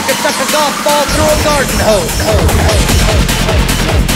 could suck a golf ball through a garden hose.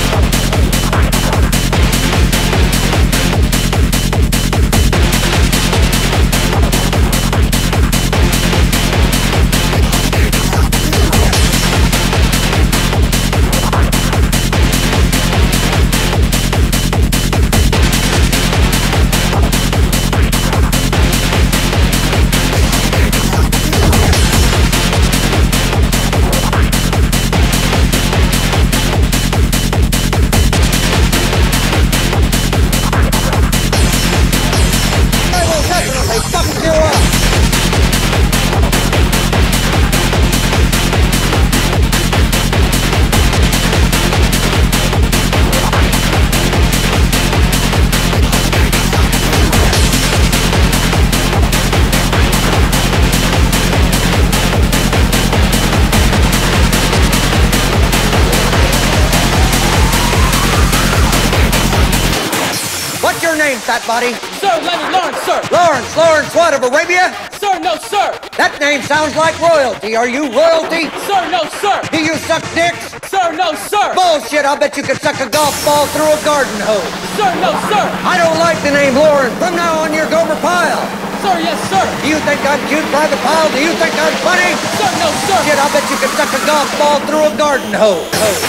What's your name, fat body? Sir, Lawrence, sir. Lawrence what, of Arabia? Sir, no, sir. That name sounds like royalty. Are you royalty? Sir, no, sir. Do you suck dicks? Sir, no, sir. Bullshit, I'll bet you could suck a golf ball through a garden hose. Sir, no, sir. I don't like the name Lawrence. From now on, you're Gomer Pyle. Sir, yes, sir. Do you think I'm cute, Private Pyle? Do you think I'm funny? Sir, no, sir. Shit, I'll bet you could suck a golf ball through a garden hose.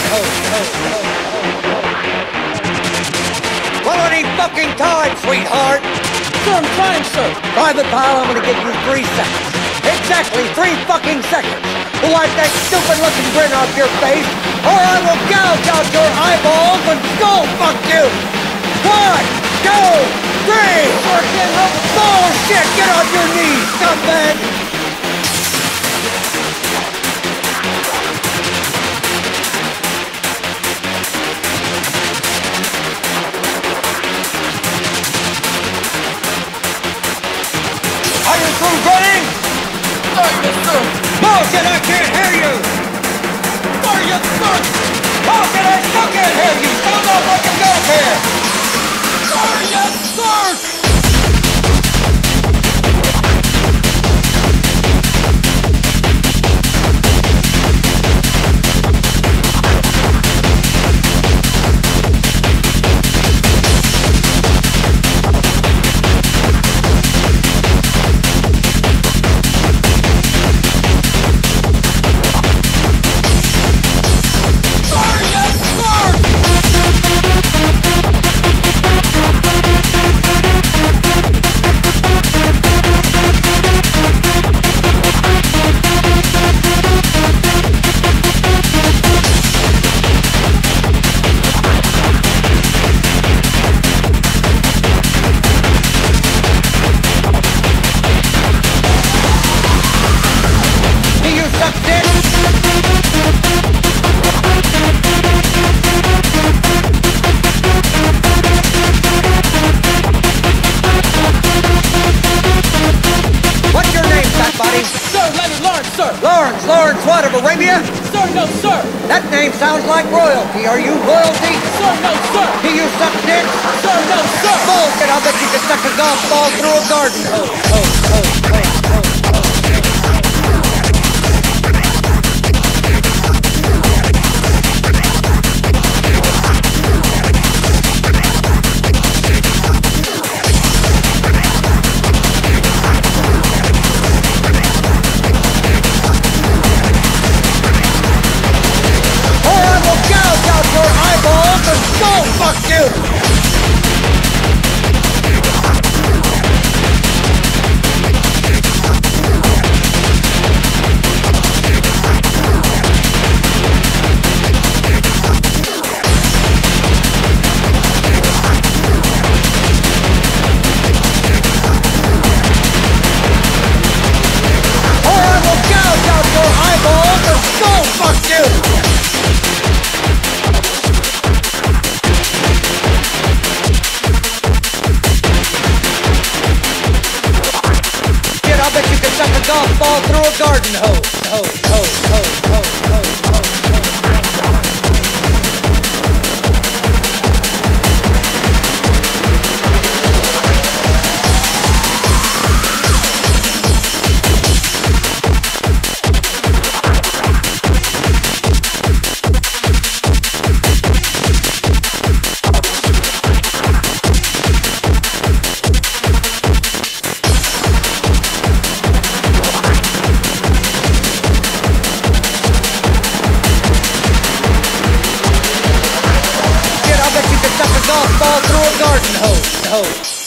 Quality fucking time, sweetheart. Sir, I'm trying, sir. Private Pyle, I'm gonna give you 3 seconds. Exactly 3 fucking seconds. To wipe that stupid-looking grin off your face, or I will gouge out your eyeballs and skull fuck you. 1, 2, 3. Sir, can't help it. Bullshit! Get on your knees, scumbag! Are you through grinning? Sir, yes, sir. Bullshit! I can't hear you! Sir, yes, sir. Bullshit! I still can't hear you! Sound off like a goat here! Sir, yes, sir. Lawrence what, of Arabia? Sir, no, sir. That name sounds like royalty. Are you royalty? Sir, no, sir. Do you suck dicks? Sir, no, sir. Bullshit, I'll bet you could suck a golf ball through a garden hose. Fuck you! Or I will gouge out your eyeballs and skull fuck you! Suck a golf ball through a garden hose. garden hose.